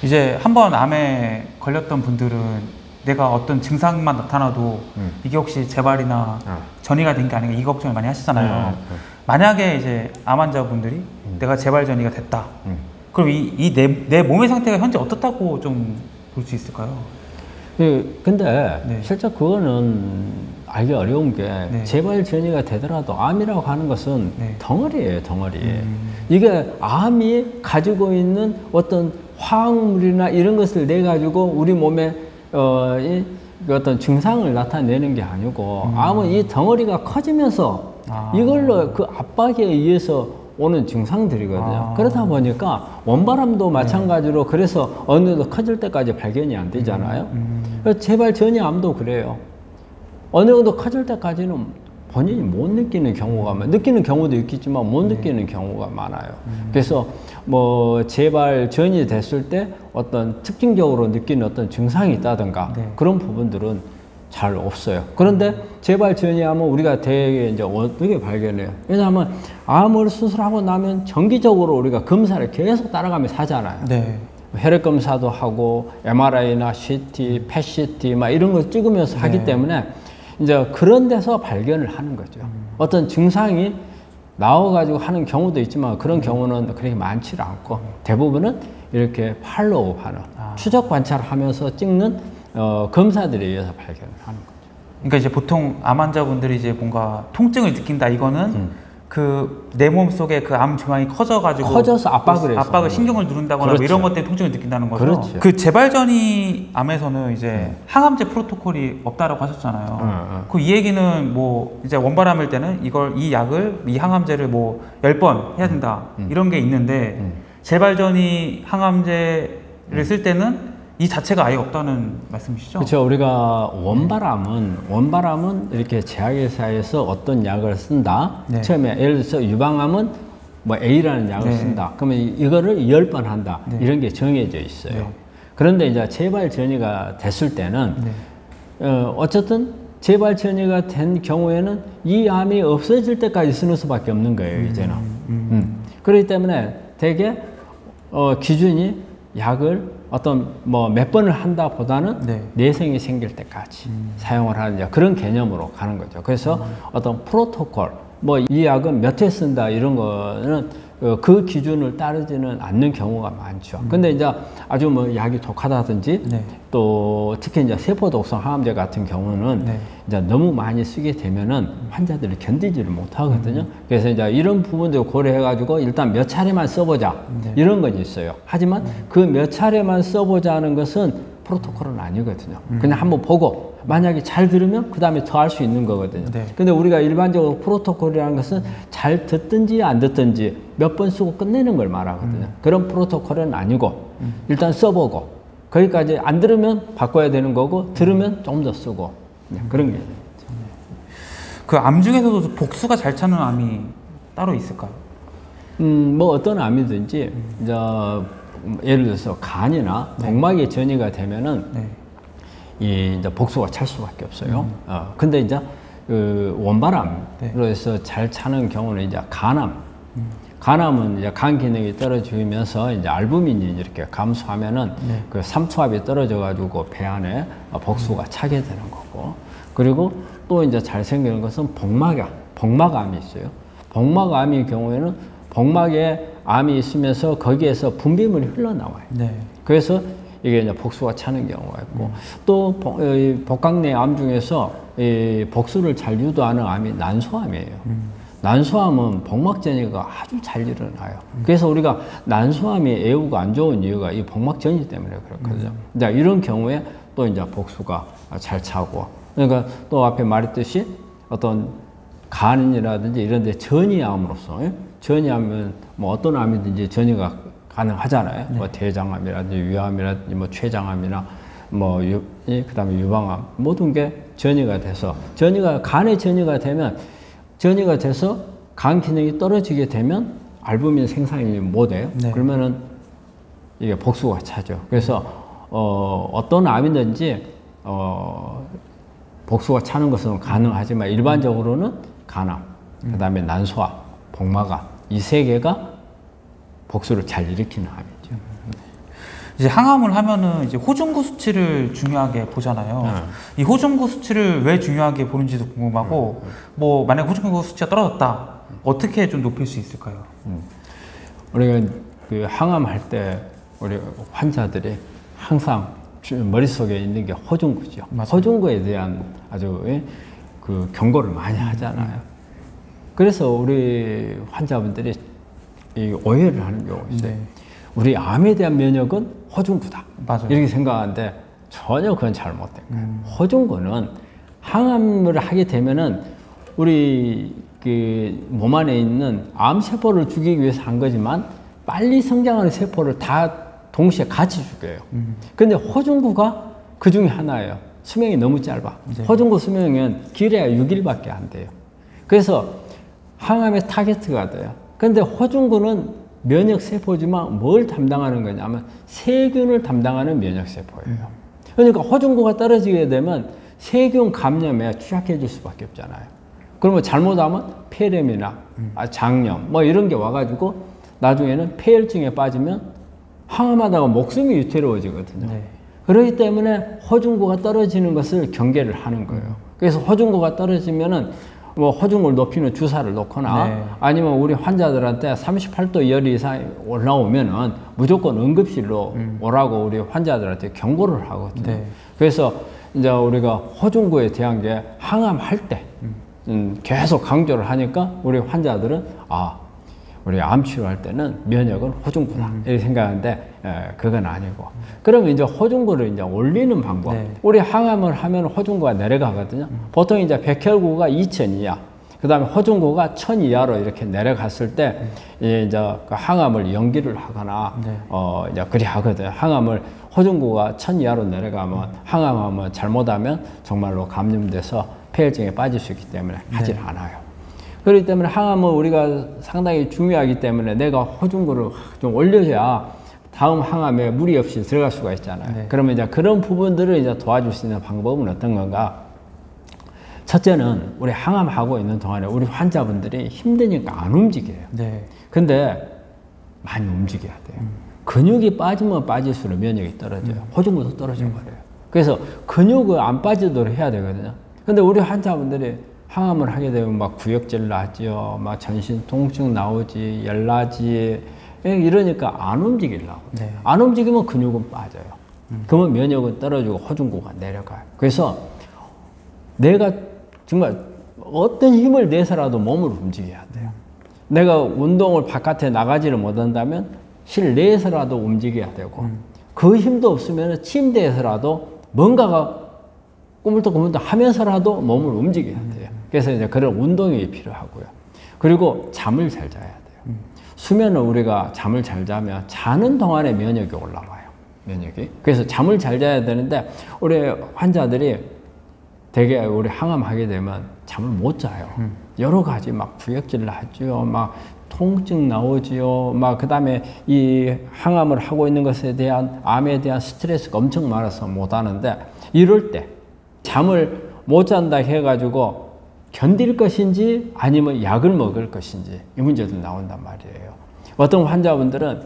이제 한번 암에 걸렸던 분들은 내가 어떤 증상만 나타나도 이게 혹시 재발이나 전이가 된 게 아닌가 이 걱정을 많이 하시잖아요. 만약에 이제 암 환자분들이 내가 재발 전이가 됐다. 그럼 내 몸의 상태가 현재 어떻다고 좀 볼 수 있을까요? 근데 네. 실제 그거는 알기 어려운 게 네. 재발 전이가 되더라도 암이라고 하는 것은 네. 덩어리예요, 덩어리. 이게 암이 가지고 있는 어떤 화학물이나 이런 것을 내 가지고 우리 몸에 어떤 증상을 나타내는 게 아니고 암은 이 덩어리가 커지면서 이걸로 그 압박에 의해서 오는 증상들이거든요. 그러다 보니까 원바람도 마찬가지로 그래서 어느 정도 커질 때까지 발견이 안 되잖아요. 재발 전이암도 그래요. 어느 정도 커질 때까지는 본인이 못 느끼는 경우가 느끼는 경우도 있겠지만 못 느끼는 경우가 많아요. 그래서 뭐 재발 전이 됐을 때 어떤 특징적으로 느끼는 어떤 증상이 있다든가 그런 부분들은 잘 없어요. 그런데 재발 전이암은 우리가 대개 이제 어떻게 발견해요? 왜냐하면 암을 수술하고 나면 정기적으로 우리가 검사를 계속 따라가면서 하잖아요. 네. 혈액 검사도 하고 MRI나 CT, PET-CT 막 이런 걸 찍으면서 하기 때문에 이제 그런 데서 발견을 하는 거죠. 어떤 증상이 나와가지고 하는 경우도 있지만 그런 경우는 그렇게 많지 않고 대부분은 이렇게 팔로우하는 추적 관찰하면서 찍는 검사들에 의해서 발견을 하는 거죠. 그러니까 이제 보통 암 환자분들이 이제 뭔가 통증을 느낀다 이거는 그 내 몸 속에 그 암 중앙이 커져서 압박을 신경을 누른다거나 뭐 이런 것 때문에 통증을 느낀다는 거죠. 그렇죠. 그 재발전이 암에서는 이제 항암제 프로토콜이 없다라고 하셨잖아요. 그 이 얘기는 뭐 이제 원바람일 때는 이 항암제를 뭐 10번 해야 된다 이런 게 있는데 재발전이 항암제를 쓸 때는 이 자체가 아예 없다는 말씀이시죠? 그렇죠. 우리가 원바람은 이렇게 제약회사에서 어떤 약을 쓴다. 처음에 예를 들어서 유방암은 뭐 A라는 약을 쓴다. 그러면 이거를 10번 한다. 이런 게 정해져 있어요. 그런데 이제 재발 전이가 됐을 때는 어쨌든 재발 전이가 된 경우에는 이 암이 없어질 때까지 쓰는 수밖에 없는 거예요. 이제는. 그렇기 때문에 대개 기준이 약을 어떤 뭐 몇 번을 한다 보다는 내성이 생길 때까지 사용을 하는 그런 개념으로 가는 거죠. 그래서 어떤 프로토콜, 뭐 이 약은 몇 회 쓴다 이런 거는 그 기준을 따르지는 않는 경우가 많죠. 근데 이제 아주 뭐 약이 독하다든지 또 특히 이제 세포독성 항암제 같은 경우는 이제 너무 많이 쓰게 되면은 환자들이 견디지를 못하거든요. 그래서 이제 이런 부분들 고려해가지고 일단 몇 차례만 써보자 이런 건 있어요. 하지만 그 몇 차례만 써보자는 것은 프로토콜은 아니거든요. 그냥 한번 보고 만약에 잘 들으면 그 다음에 더 할 수 있는 거거든요. 근데 우리가 일반적으로 프로토콜이라는 것은 잘 듣든지 안 듣든지 몇 번 쓰고 끝내는 걸 말하거든요. 그런 프로토콜은 아니고 일단 써보고 거기까지 안 들으면 바꿔야 되는 거고 들으면 좀 더 쓰고 그런 게 그 암 중에서도 복수가 잘 차는 암이 따로 있을까요? 뭐 어떤 암이든지 이제 예를 들어서 간이나 복막에 전이가 되면은 이제 복수가 찰 수밖에 없어요. 근데 이제 그 원바람으로 해서 잘 차는 경우는 이제 간암. 간암은 이제 간 기능이 떨어지면서 이제 알부민이 이렇게 감소하면은 그 삼투압이 떨어져가지고 배 안에 복수가 차게 되는 거고. 그리고 또 이제 잘 생기는 것은 복막암이 있어요. 복막암의 경우에는 복막에 암이 있으면서 거기에서 분비물이 흘러나와요. 그래서 이게 이제 복수가 차는 경우가 있고 또 복강내 암 중에서 이 복수를 잘 유도하는 암이 난소암이에요. 난소암은 복막전이가 아주 잘 일어나요. 그래서 우리가 난소암이 애우가 안 좋은 이유가 이 복막전이 때문에 그렇거든요. 이런 경우에 또 이제 복수가 잘 차고 그러니까 또 앞에 말했듯이 어떤 간이라든지 이런 데 전이암으로서 전이암은 뭐 어떤 암이든지 전이가 가능하잖아요. 뭐 대장암이라든지 위암이라든지 뭐 췌장암이나 뭐 그다음에 유방암 모든 게 전이가 돼서 간에 전이가 되면 전이가 돼서 간 기능이 떨어지게 되면 알부민 생산이 못해요. 그러면은 이게 복수가 차죠. 그래서 어떤 암이든지 복수가 차는 것은 가능하지만 일반적으로는 간암, 그다음에 난소암, 복막암 이 세 개가 복수를 잘 일으키는 암이죠. 이제 항암을 하면은 이제 호중구 수치를 중요하게 보잖아요. 이 호중구 수치를 왜 중요하게 보는지도 궁금하고, 뭐 만약 호중구 수치가 떨어졌다, 어떻게 좀 높일 수 있을까요? 우리가 그 항암할 때 우리 환자들이 항상 머릿속에 있는 게 호중구죠. 맞아요. 호중구에 대한 아주 그 경고를 많이 하잖아요. 그래서 우리 환자분들이 이 오해를 하는 경우가 있어요. 네. 우리 암에 대한 면역은 호중구다. 맞아요. 이렇게 생각하는데 전혀 그건 잘못된 거예요. 호중구는 항암을 하게 되면은 우리 그 몸 안에 있는 암세포를 죽이기 위해서 한 거지만 빨리 성장하는 세포를 다 동시에 같이 죽여요. 근데 호중구가 그 중에 하나예요. 수명이 너무 짧아. 네. 호중구 수명은 길어야 6일밖에 안 돼요. 그래서 항암의 타겟가 돼요. 근데 호중구는 면역세포지만 뭘 담당하는 거냐면 세균을 담당하는 면역세포예요. 그러니까 호중구가 떨어지게 되면 세균 감염에 취약해질 수밖에 없잖아요. 그러면 잘못하면 폐렴이나 장염 뭐 이런 게 와가지고 나중에는 폐혈증에 빠지면 항암하다가 목숨이 위태로워지거든요. 네. 그렇기 때문에 호중구가 떨어지는 것을 경계를 하는 거예요. 그래서 호중구가 떨어지면은 뭐 호중구를 높이는 주사를 놓거나 네. 아니면 우리 환자들한테 38도 열 이상이 올라오면은 무조건 응급실로 오라고 우리 환자들한테 경고를 하거든요. 네. 그래서 이제 우리가 호중구에 대한 게 항암할 때 계속 강조를 하니까 우리 환자들은 우리 암 치료할 때는 면역은 호중구다 이렇게 생각하는데 그건 아니고 그러면 이제 호중구를 이제 올리는 방법. 네. 우리 항암을 하면 호중구가 내려가거든요. 보통 이제 백혈구가 2000 이하, 그 다음에 호중구가 1000 이하로 이렇게 내려갔을 때 이제 그 항암을 연기를 하거나 네. 이제 그리 하거든요. 항암을 호중구가 1000 이하로 내려가면 항암하면 잘못하면 정말로 감염돼서 폐혈증에 빠질 수 있기 때문에 하질 네. 않아요. 그렇기 때문에 항암은 우리가 상당히 중요하기 때문에 내가 호중구를 좀 올려줘야 다음 항암에 무리 없이 들어갈 수가 있잖아요. 네. 그러면 이제 그런 부분들을 이제 도와줄 수 있는 방법은 어떤 건가? 첫째는 우리 항암하고 있는 동안에 우리 환자분들이 힘드니까 안 움직여요. 네. 근데 많이 움직여야 돼요. 근육이 빠지면 빠질수록 면역이 떨어져요. 호중구도 떨어져 버려요. 그래서 근육을 안 빠지도록 해야 되거든요. 근데 우리 환자분들이 항암을 하게 되면 막 구역질 나죠, 막 전신 통증 나오지, 열나지, 이러니까 안 움직이려고. 네. 안 움직이면 근육은 빠져요. 그러면 면역은 떨어지고 호중구가 내려가요. 그래서 내가 정말 어떤 힘을 내서라도 몸을 움직여야 돼요. 내가 운동을 바깥에 나가지를 못한다면 실내에서라도 움직여야 되고 그 힘도 없으면 침대에서라도 뭔가가 꾸물떡꾸물떡 하면서라도 몸을 움직여야 돼요. 그래서 이제 그런 운동이 필요하고요. 그리고 잠을 잘 자야 돼요. 수면은 우리가 잠을 잘 자면 자는 동안에 면역이 올라와요. 면역이. 그래서 잠을 잘 자야 되는데 우리 환자들이 되게 우리 항암하게 되면 잠을 못 자요. 여러 가지 막 구역질 나죠. 막 통증 나오지요. 막 그다음에 이 항암을 하고 있는 것에 대한 암에 대한 스트레스가 엄청 많아서 못 하는데 이럴 때 잠을 못 잔다 해가지고 견딜 것인지 아니면 약을 먹을 것인지 이 문제도 나온단 말이에요. 어떤 환자분들은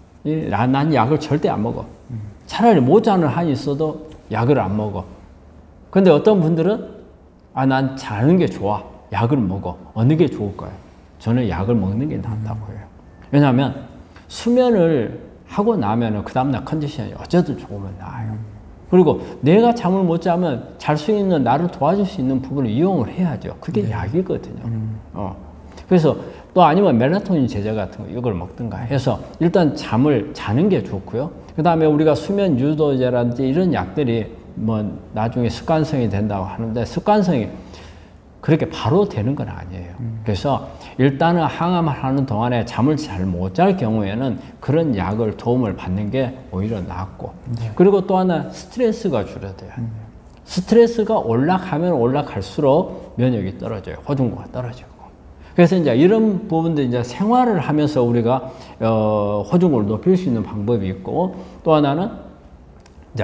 난 약을 절대 안 먹어. 차라리 못 자는 한이 있어도 약을 안 먹어. 근데 어떤 분들은 난 자는 게 좋아. 약을 먹어. 어느 게 좋을까요? 저는 약을 먹는 게 낫다고 해요. 왜냐하면 수면을 하고 나면 그 다음날 컨디션이 어쨌든 조금은 나아요. 그리고 내가 잠을 못 자면 잘 수 있는 나를 도와줄 수 있는 부분을 이용을 해야죠. 그게 네. 약이거든요. 그래서 또 아니면 멜라토닌 제제 같은 거 이걸 먹든가 해서 일단 잠을 자는 게 좋고요. 그 다음에 우리가 수면 유도제라든지 이런 약들이 뭐 나중에 습관성이 된다고 하는데 습관성이 그렇게 바로 되는 건 아니에요. 그래서 일단은 항암을 하는 동안에 잠을 잘 못 잘 경우에는 그런 약을 도움을 받는 게 오히려 낫고 네. 그리고 또 하나 스트레스가 줄어들어야 돼요. 스트레스가 올라가면 올라갈수록 면역이 떨어져요. 호중구가 떨어지고. 그래서 이제 이런 부분들 이제 생활을 하면서 우리가 호중구를 높일 수 있는 방법이 있고 또 하나는 이제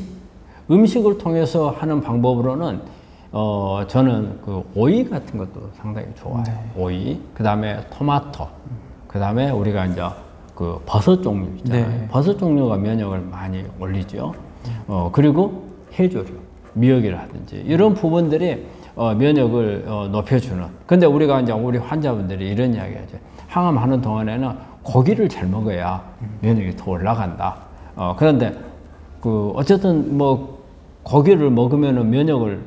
음식을 통해서 하는 방법으로는 저는 그 오이 같은 것도 상당히 좋아요. 네. 오이, 그 다음에 토마토, 그 다음에 우리가 이제 그 버섯 종류 있잖아요. 네. 버섯 종류가 면역을 많이 올리죠. 그리고 해조류, 미역이라든지 이런 부분들이 면역을 높여주는. 근데 우리가 이제 우리 환자분들이 이런 이야기하죠. 항암하는 동안에는 고기를 잘 먹어야 면역이 더 올라간다. 그런데 그 어쨌든 뭐 고기를 먹으면은 면역을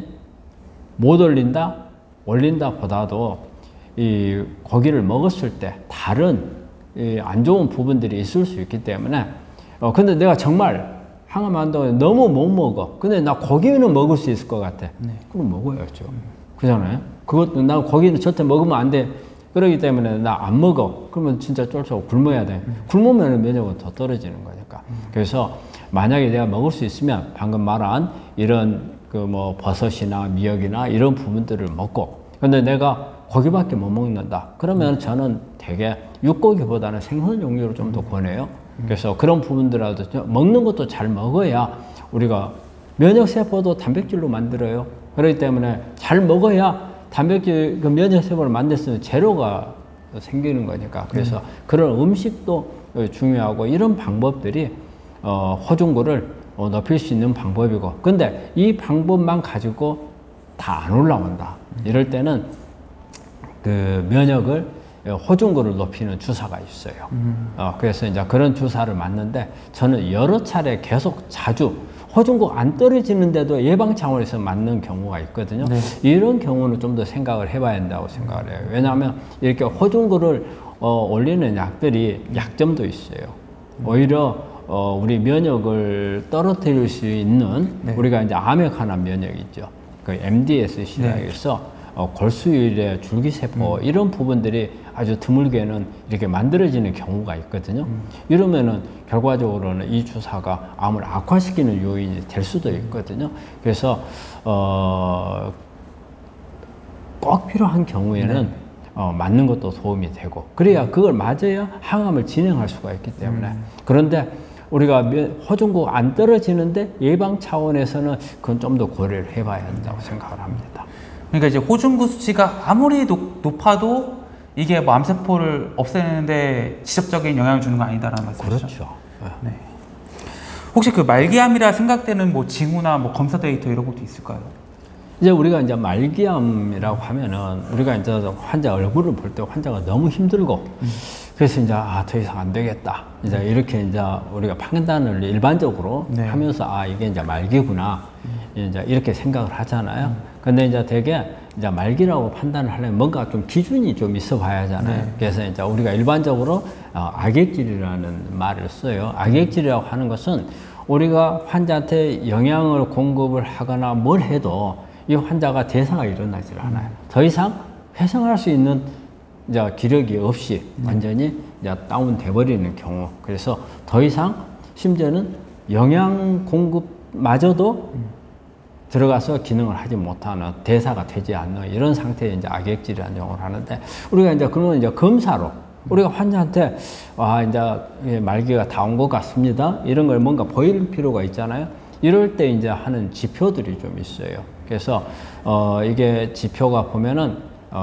못 올린다 보다도 이 고기를 먹었을 때 다른 이 안 좋은 부분들이 있을 수 있기 때문에 근데 내가 정말 항암한다고 너무 못 먹어. 근데 나 고기는 먹을 수 있을 것 같아. 그럼 먹어야죠. 그잖아요. 그것도 나 고기는 절대 먹으면 안 돼. 그러기 때문에 나 안 먹어. 그러면 진짜 쫄쫄 굶어야 돼. 굶으면 면역은 더 떨어지는 거니까. 그래서 만약에 내가 먹을 수 있으면 방금 말한 이런 그 뭐 버섯이나 미역이나 이런 부분들을 먹고 근데 내가 고기밖에 못 먹는다. 그러면 저는 되게 육고기보다는 생선 종류를 좀 더 권해요. 그래서 그런 부분들라도 먹는 것도 잘 먹어야 우리가 면역세포도 단백질로 만들어요. 그렇기 때문에 잘 먹어야 단백질, 그 면역세포를 만들 수 있는 재료가 생기는 거니까. 그래서 그런 음식도 중요하고 이런 방법들이 호중구를 높일 수 있는 방법이고. 근데 이 방법만 가지고 다 안 올라온다. 이럴 때는 그 면역을 호중구를 높이는 주사가 있어요. 그래서 이제 그런 주사를 맞는데 저는 여러 차례 계속 자주 호중구 안 떨어지는데도 예방 차원에서 맞는 경우가 있거든요. 네. 이런 경우는 좀 더 생각을 해봐야 된다고 생각을 해요. 왜냐하면 이렇게 호중구를 올리는 약들이 약점도 있어요. 오히려 우리 면역을 떨어뜨릴 수 있는 우리가 이제 암에 관한 면역이 있죠. 그 MDSC라 해서 골수율의 줄기세포 이런 부분들이 아주 드물게는 이렇게 만들어지는 경우가 있거든요. 이러면은 결과적으로는 이 주사가 암을 악화시키는 요인이 될 수도 있거든요. 그래서 꼭 필요한 경우에는 맞는 것도 도움이 되고 그래야 그걸 맞아야 항암을 진행할 수가 있기 때문에 그런데 우리가 호중구 안 떨어지는데 예방 차원에서는 그건 좀 더 고려를 해봐야 한다고 생각을 합니다. 그러니까 이제 호중구 수치가 아무리 높아도 이게 뭐 암세포를 없애는데 지속적인 영향을 주는 건 아니다라는 말씀이죠. 그렇죠. 네. 혹시 그 말기암이라 생각되는 뭐 징후나 뭐 검사 데이터 이런 것도 있을까요? 이제 우리가 이제 말기암이라고 하면은 우리가 이제 환자 얼굴을 볼 때 환자가 너무 힘들고 그래서 이제 더 이상 안 되겠다. 이제 이렇게 이제 우리가 판단을 일반적으로 하면서 이게 이제 말기구나. 이제 이렇게 생각을 하잖아요. 근데 이제 되게 이제 말기라고 판단을 하려면 뭔가 좀 기준이 좀 있어 봐야 하잖아요. 그래서 이제 우리가 일반적으로 악액질이라는 말을 써요. 악액질이라고 하는 것은 우리가 환자한테 영양을 공급을 하거나 뭘 해도 이 환자가 대사가 일어나질 않아요. 더 이상 회생할 수 있는 이제 기력이 없이 완전히 이제 다운돼 버리는 경우. 그래서 더 이상 심지어는 영양 공급마저도 들어가서 기능을 하지 못하는 대사가 되지 않는 이런 상태에 이제 악액질이라는 용어를 하는데 우리가 이제 그러면 이제 검사로 우리가 환자한테 이제 말기가 다 온 것 같습니다. 이런 걸 뭔가 보일 필요가 있잖아요. 이럴 때 이제 하는 지표들이 좀 있어요. 그래서 이게 지표가 보면은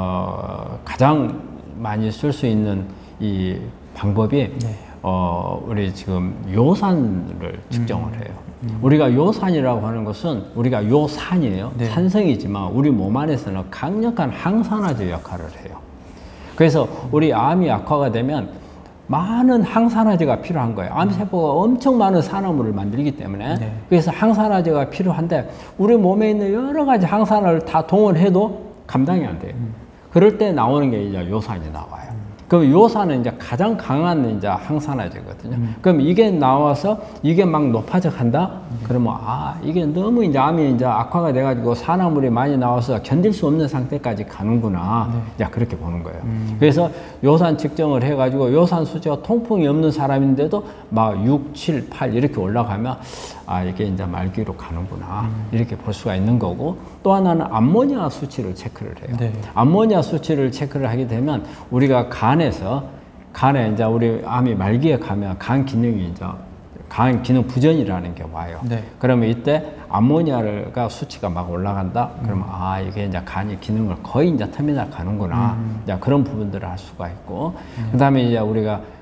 가장 많이 쓸 수 있는 이 방법이 우리 지금 요산을 측정을 해요. 우리가 요산이라고 하는 것은 우리가 요산이에요. 산성이지만 우리 몸 안에서는 강력한 항산화제 역할을 해요. 그래서 우리 암이 악화가 되면 많은 항산화제가 필요한 거예요. 암세포가 엄청 많은 산화물을 만들기 때문에 그래서 항산화제가 필요한데 우리 몸에 있는 여러 가지 항산화를 다 동원해도 감당이 안 돼요. 그럴 때 나오는 게 이제 요산이 나와요. 그럼 요산은 이제 가장 강한 이제 항산화제거든요. 그럼 이게 나와서 이게 막 높아져 간다? 그러면 이게 너무 이제 암이 이제 악화가 돼가지고 산화물이 많이 나와서 견딜 수 없는 상태까지 가는구나. 이제 그렇게 보는 거예요. 그래서 요산 측정을 해가지고 요산 수치가 통풍이 없는 사람인데도 막 6, 7, 8 이렇게 올라가면 이게 이제 말기로 가는구나. 이렇게 볼 수가 있는 거고 또 하나는 암모니아 수치를 체크를 해요. 암모니아 수치를 체크를 하게 되면 우리가 간에 이제 우리 암이 말기에 가면 간 기능이 이제 간 기능 부전이라는 게 와요. 그러면 이때 암모니아가 수치가 막 올라간다. 그러면 이게 이제 간이 기능을 거의 이제 터미널 가는구나. 이제 그런 부분들을 할 수가 있고 그다음에 이제 우리가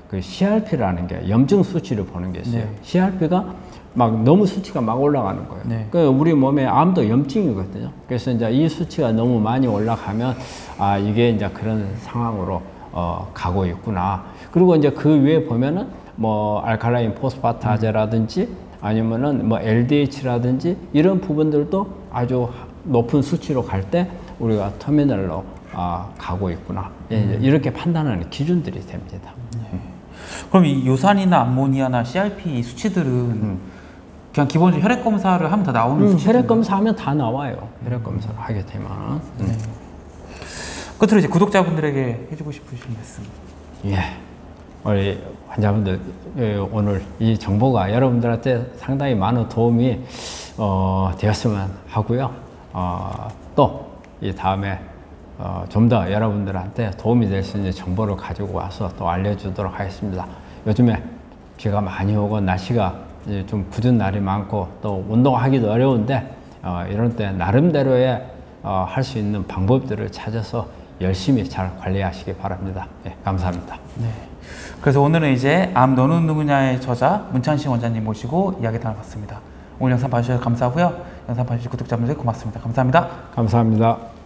그 CRP라는 게 염증 수치를 보는 게 있어요. 네. CRP가 막 너무 수치가 막 올라가는 거예요. 네. 그 우리 몸에 암도 염증이거든요. 그래서 이제 이 수치가 너무 많이 올라가면 아 이게 이제 그런 상황으로 가고 있구나. 그리고 이제 그 위에 보면은 뭐 알칼라인 포스파타제라든지 아니면은 뭐 LDH라든지 이런 부분들도 아주 높은 수치로 갈 때 우리가 터미널로 가고 있구나. 이렇게 판단하는 기준들이 됩니다. 그럼 이 요산이나 암모니아나 CRP 이 수치들은 그냥 기본적으로 혈액 검사를 하면 다 나오는 수치들? 혈액 검사하면 다 나와요. 혈액 검사를 하게 되면. 끝으로 이제 구독자분들에게 해주고 싶으신 말씀. 예. 우리 환자분들 오늘 이 정보가 여러분들한테 상당히 많은 도움이 되었으면 하고요. 또 이 다음에 좀 더 여러분들한테 도움이 될 수 있는 정보를 가지고 와서 또 알려주도록 하겠습니다. 요즘에 비가 많이 오고 날씨가 좀 궂은 날이 많고 또 운동하기도 어려운데 이런 때 나름대로의 할 수 있는 방법들을 찾아서 열심히 잘 관리하시기 바랍니다. 네, 감사합니다. 네. 그래서 오늘은 이제 암 너는 누구냐의 저자 문찬식 원장님 모시고 이야기 나눠봤습니다. 오늘 영상 봐주셔서 감사하고요. 영상 봐주신 구독자분들 고맙습니다. 감사합니다. 감사합니다.